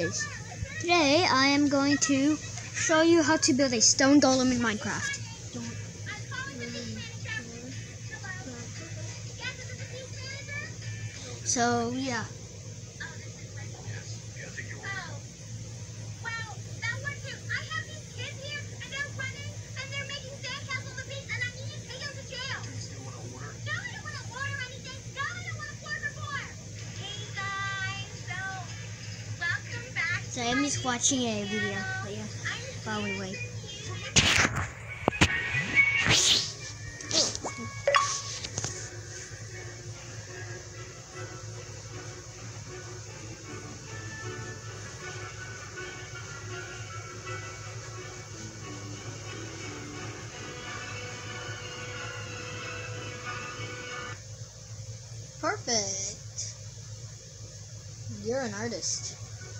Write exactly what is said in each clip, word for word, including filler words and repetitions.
is. Today I am going to show you how to build a stone golem in Minecraft. So yeah. So I'm just watching a video, but yeah, while we wait. Perfect. You're an artist.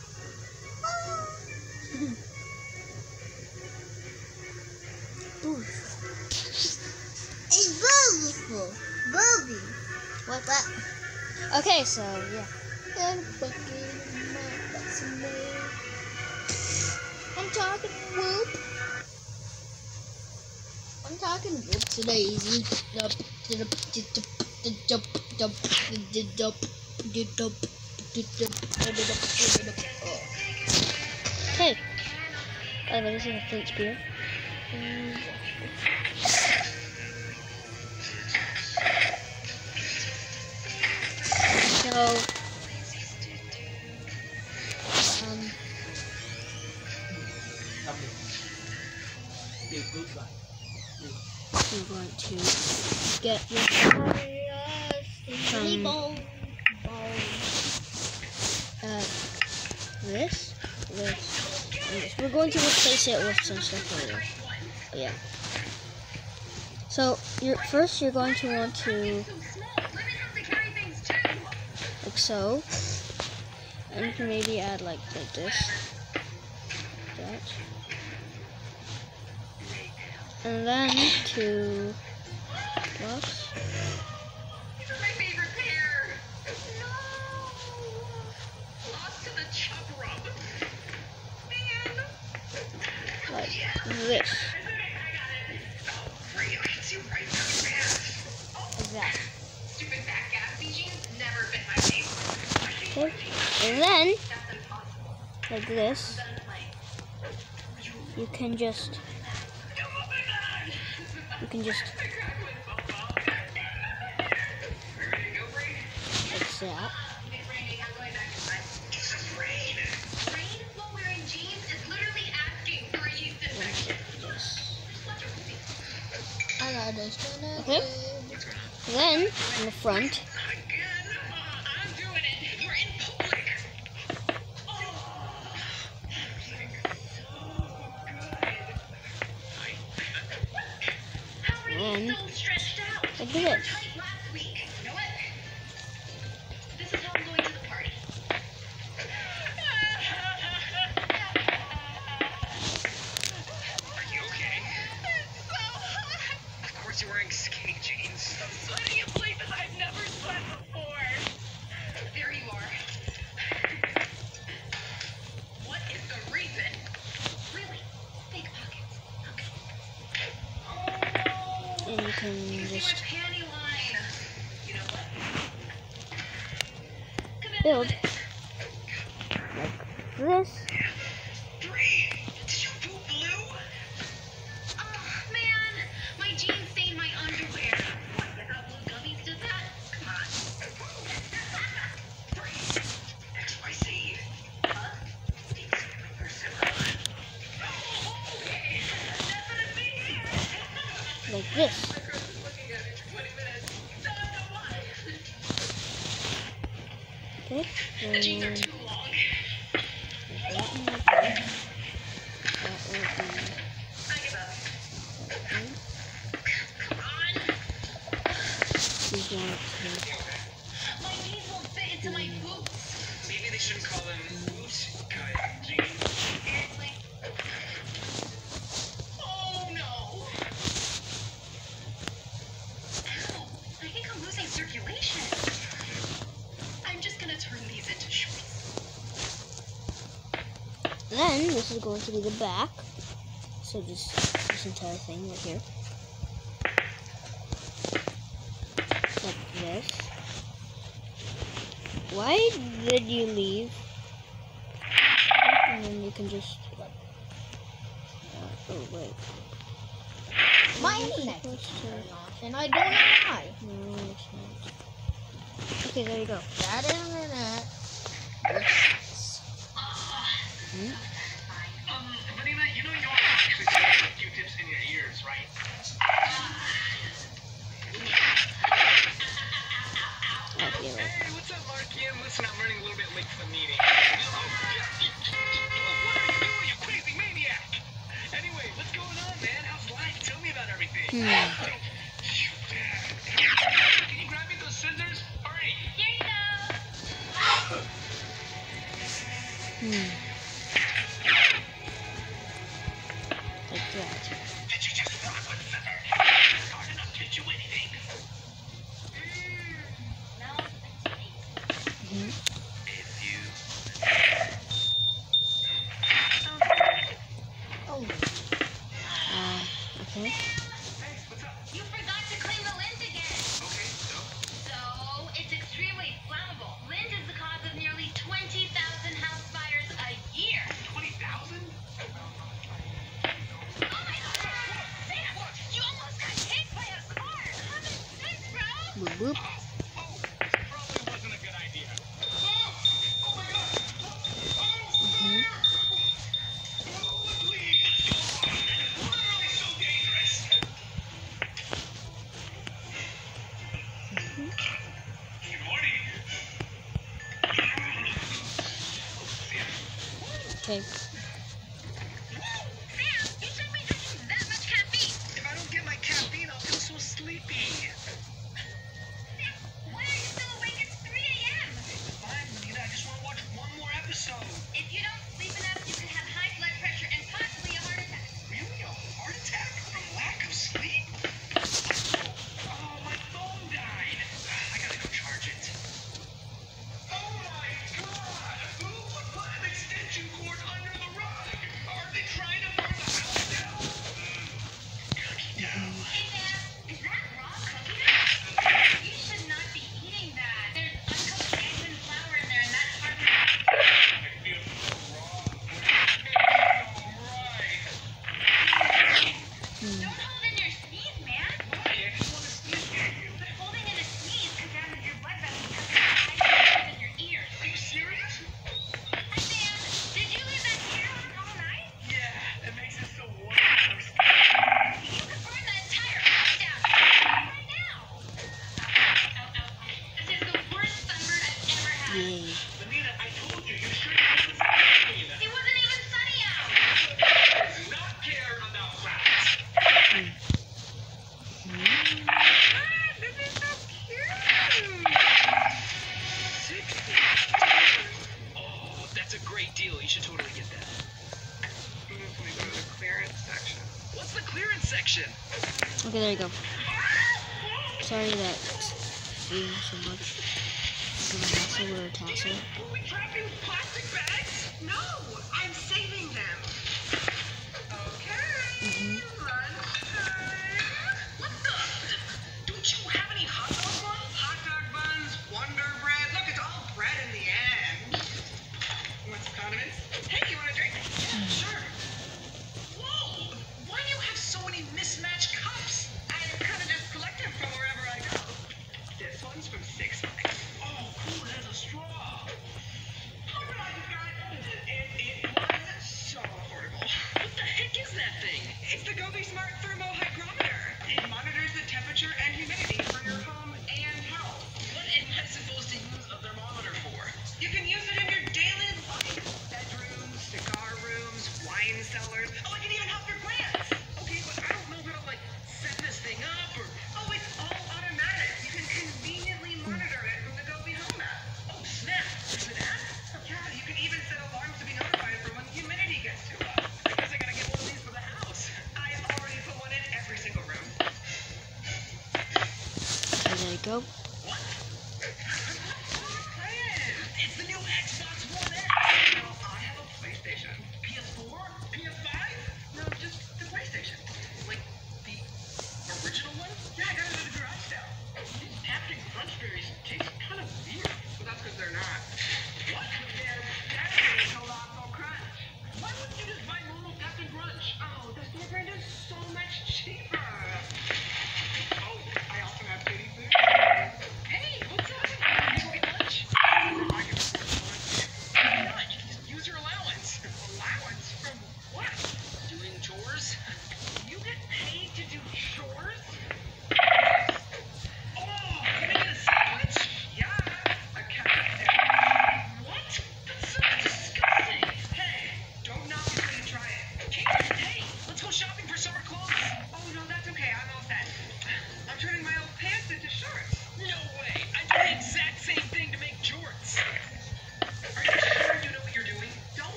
It's beautiful. Booby. What that? Okay, so yeah. I'm talking whoop. I'm talking whoops a daisy. Hey. Oh, this is a flint spear. Um, so, um, I'm going to get your some, uh, this, this, and this. We're going to replace it with some stuff later. But yeah. So, you're, first you're going to want to, like so, and you can maybe add like, like this, like that. And then two blocks. These are my favorite pair. No. Lost to the chub rub. Man. Like Yeah. this. I got it. Oh, great. I can see right through your pants. Like that. Stupid fat gatsby jeans never fit my face. Okay. And then, That's impossible. like this, Done playing. you can just, you can just, like that. I got this one. Okay. Then, in the front, and like this. This is how I'm going to the party. Are you okay? It's so hot. Of course you're wearing skinny jeans. I'm sweating in places I've never sweat before. There you are. What is the reason? Really? Big pockets. Okay. And you can just Panty line. You know what? build like this. Bree, did you do blue? Oh man, my jeans stained my underwear. What, you thought blue gummies did that? Come on. Bree, X Y Z. Huh? Thanks for your zipper. Oh, okay. Definitely. Like this. My crush is looking at me for twenty minutes. Don't know why. Okay. The jeans are And too long. that one like that. That will be I give up. that one. Come on. You want to My jeans won't fit into my boots. Maybe they shouldn't call them boot cut jeans. Seriously? Oh no! Ow, I think I'm losing circulation. I'm just gonna turn these into shorts. Then this is going to be the back. So just this entire thing right here. Like this. Why did you leave? And then you can just... Uh, oh, wait. My internet is turned off, and I don't know why. No, it's not. Okay, there you go. That internet. Hmm? Um, Vanilla, you know you are actually putting Q-tips in your ears, right? Okay, right. Hey, what's up, Markian? Listen, I'm running a little bit late for the meeting. Oh, what are you doing, you crazy maniac? Anyway, what's going on, man? How's life? Tell me about everything. Hmm. Can you grab me those scissors? Hurry. Here you go. Hmm. Like that. Did you just rock with feather? It's hard enough to get you anything. Mm-hmm. If you... Oh. Uh, okay. Hey, what's up? You forgot to clean the lint again. Okay, so? So, it's extremely flammable. Lint is the cause of nearly twenty thousand house fires a year. twenty thousand? Oh my God! Sam, you almost got hit by a car! Common sense, bro! Boop boop. Oh, oh, this probably wasn't a good idea. Oh, oh my God. Mm-hmm. Oh, please, it's so hot. It's literally so dangerous. Mm-hmm. Good morning. Okay. Sam, you shouldn't be drinking that much caffeine! If I don't get my caffeine, I'll feel so sleepy. Sam, why are you still awake? It's three A M! Fine, Anita, I just want to watch one more episode. If you don't sleep enough, you could have high blood pressure and possibly a heart attack. Really? A heart attack from lack of sleep? Oh, my phone died. I gotta go charge it. Oh my God! Who would put an extension cord under the rug? Are they trying to burn the house down? Cookie dough. Hey, Sam, is that raw cookie dough? You should not be eating that. There's uncooked eggs and flour in there, and that's hard to I feel so wrong. Alright. Hmm. Don't hold in your sneeze, man. Why? I just want to sneeze at you. But holding in a sneeze could damage your blood vessels because of the high in your ears. Are you serious? Hi, Sam. Did you leave that heater on all night? Yeah, it makes it so warm and toasty. You could burn the entire house down right now. Ow, ow, ow. This is the worst sunburn I've ever had. Yay. Anita, I told you, you should have been clean. It wasn't even sunny out. Do not care about clouds. Hmm. Ah, this is so cute. Sixty dollars. Oh, that's a great deal. You should totally get that. Let me go to the clearance section. What's the clearance section? Okay, there you go. Sorry that being so much. I'm gonna hassle or tassel. Are we trapping plastic bags? No, I'm saving them. Okay, Mhm. lunchtime. What the? Don't you have any hot dog buns? Hot dog buns, Wonder Bread. Look, it's all bread in the end. You want some condiments? Hey, you want a drink? Yeah, sure. Whoa! Why do you have so many mismatched cups? I kind of just collect them from wherever I go. This one's from Six Flags. Oh, cool, it has a straw. All right, you got it. And it was so affordable. What the heck is that thing? It's the Go Be Smart Thermo Hygrometer. It monitors the temperature and humidity for your home and house. What am I supposed to use a thermometer for? You can use it in your daily life. Bedrooms, cigar rooms, wine cellars. Oh, it can even help your plants. Okay, but I don't know how to, like, set this thing up or... Oh, it's all automatic. You can conveniently monitor it from the Go Be Home app. Oh, snap. There's an app? Yeah, you can even set alarms to be notified for when humidity gets too low. I guess I gotta get one of these for the house. I already put one in every single room. Okay, there you go. What? It's the new Xbox One X. Well, I have a PlayStation.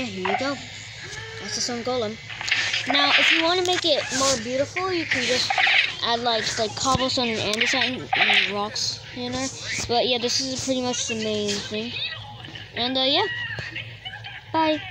yeah, here you go. That's the stone golem. Now, if you want to make it more beautiful, you can just add like like cobblestone and andesite and rocks in there. But yeah, this is pretty much the main thing. And uh, yeah, bye.